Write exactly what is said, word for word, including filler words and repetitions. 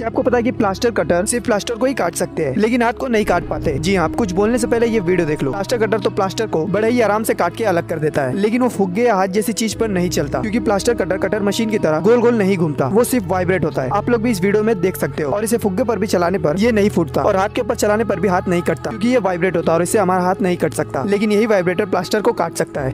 क्या आपको पता है कि प्लास्टर कटर सिर्फ प्लास्टर को ही काट सकते हैं लेकिन हाथ को नहीं काट पाते। जी हाँ, कुछ बोलने से पहले ये वीडियो देख लो। प्लास्टर कटर तो प्लास्टर को बड़े ही आराम से काट के अलग कर देता है, लेकिन वो फुग्गे या हाथ जैसी चीज पर नहीं चलता, क्योंकि प्लास्टर कटर कटर मशीन की तरह गोल गोल नहीं घूमता, वो सिर्फ वाइब्रेट होता है। आप लोग भी इस वीडियो में देख सकते हो। और इसे फुग्गे पर भी चलाने पर ये नहीं फूटता और हाथ के ऊपर चलाने पर भी हाथ नहीं कटता, क्योंकि ये वाइब्रेट होता है और इससे हमारा हाथ नहीं कट सकता। लेकिन यही वाइब्रेटर प्लास्टर को काट सकता है।